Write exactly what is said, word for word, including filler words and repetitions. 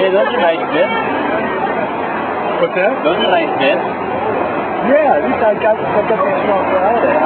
Hey, those are nice bits. What's that? Those are nice bits. Yeah, at least I got, I got these ones out of there.